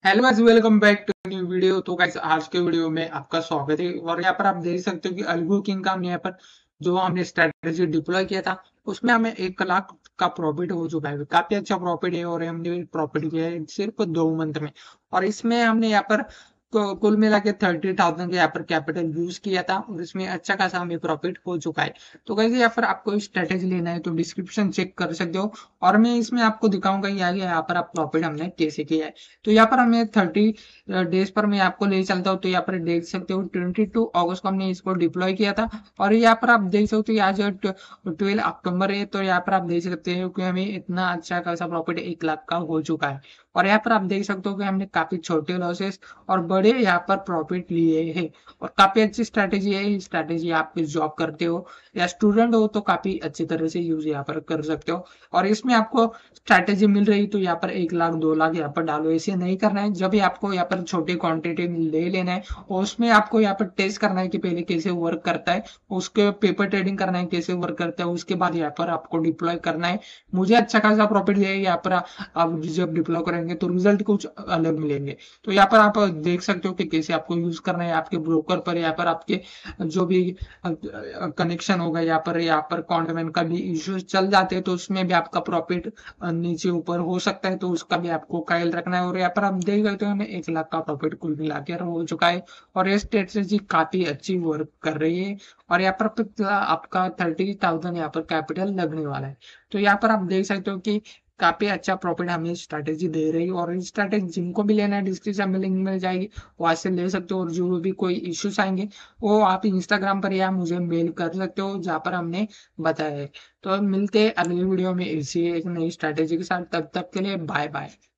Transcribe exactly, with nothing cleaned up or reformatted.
Hello guys, welcome back to new video. तो guys आज के वीडियो में आपका स्वागत है और यहाँ पर आप देख सकते हो कि अलगू किंग का हमने यहाँ पर जो हमने स्ट्रेटेजी डिप्लॉय किया था उसमें हमें एक लाख का प्रॉफिट हो चुका है। काफी अच्छा प्रॉफिट है और हमने प्रॉफिट किया है सिर्फ दो मंथ में। और इसमें हमने यहाँ पर कु- कुल मिला के थर्टी थाउजेंड का यहाँ पर कैपिटल यूज किया था और इसमें अच्छा खासा हमें प्रॉफिट हो चुका है। तो गाइस यहाँ पर आपको स्ट्रेटेजी लेना है तो डिस्क्रिप्शन चेक कर सकते हो और मैं इसमें आपको दिखाऊंगा ये आगे यहाँ पर आप प्रॉफिट हमने कैसे किया है। तो यहाँ पर हमें थर्टी डेज पर मैं आपको ले चलता हूँ। तो यहाँ पर देख सकते हो ट्वेंटी टू अगस्त को हमने इसको डिप्लॉय किया था और यहाँ पर आप देख सकते हो आज ट्वेल्व अक्टूबर है। तो यहाँ पर आप देख सकते हो कि हमें इतना अच्छा खासा प्रॉफिट एक लाख का हो चुका है। और यहाँ पर आप देख सकते हो कि हमने काफी छोटे लॉसेस और बड़े यहाँ पर प्रॉफिट लिए हैं। और काफी अच्छी स्ट्रैटेजी है। स्ट्रैटेजी आप जॉब करते हो या स्टूडेंट हो तो काफी अच्छी तरह से यूज यहाँ पर कर सकते हो। और इसमें आपको स्ट्रैटेजी मिल रही तो यहाँ पर एक लाख दो लाख यहाँ पर डालो, ऐसे नहीं करना है। जब भी आपको यहाँ पर छोटी क्वांटिटी में ले लेना है और उसमें आपको यहाँ पर टेस्ट करना है कि पहले कैसे वर्क करता है, उसके पेपर ट्रेडिंग करना है कैसे वर्क करता है, उसके बाद यहाँ पर आपको डिप्लॉय करना है। मुझे अच्छा खासा प्रॉफिट है यहाँ पर। आप जब डिप्लॉय करेंगे तो रिजल्ट कुछ अलग मिलेंगे। तो यहाँ पर आप देख सकते हो कि कैसे आपको यूज करना है। आपके ब्रोकर पर यहाँ पर आपके जो भी कनेक्शन होगा यहाँ पर यहाँ पर कॉन्टमेंट का भी इश्यू चल जाते हैं तो उसमें भी आपका प्रॉफिट नीचे ऊपर हो सकता है। तो उसका भी आपको ख्याल रखना है। और यहाँ पर आप देख सकते हो हमें एक लाख का प्रॉफिट कुल मिला के हो चुका है और ये स्ट्रेटेजी काफी अच्छी वर्क कर रही है। और यहाँ पर आपका थर्टी थाउजेंड यहाँ पर कैपिटल लगने वाला है। तो यहाँ पर आप देख सकते हो कि काफी अच्छा प्रॉफिट हमें स्ट्रैटेजी दे रही है। और इस स्ट्रैटेजी जिनको भी लेना है डिस्क्रिप्शन में लिंक मिल जाएगी, वहां से ले सकते हो। और जो भी कोई इश्यूज आएंगे वो आप इंस्टाग्राम पर या मुझे मेल कर सकते हो जहाँ पर हमने बताया है। तो मिलते हैं अगली वीडियो में इसी एक नई स्ट्रैटेजी के साथ। तब तक के लिए बाय बाय।